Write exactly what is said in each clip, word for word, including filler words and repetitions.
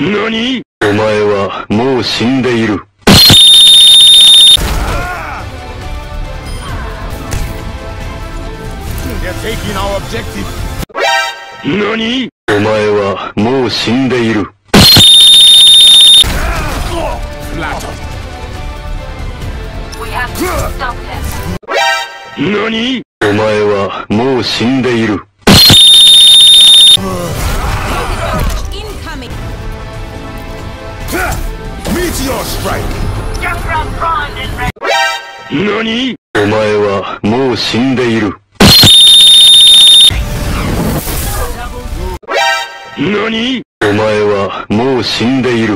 何？お前はもう死んでいる。何？お前はもう死んでいる。何？お前はもう死んでいる。何？お前はもう死んでいる。何？お前はもう死んでいる。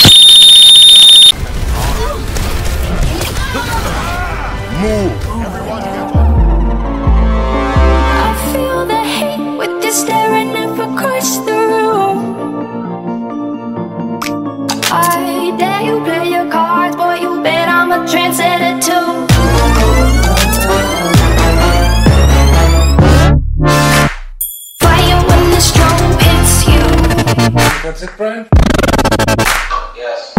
I feel the hate with you staring up across the room. I dare you play your cards, boy, you bet I'm a trendsetter too. Fire when the strobe hits you. That's it, Brian? Yes.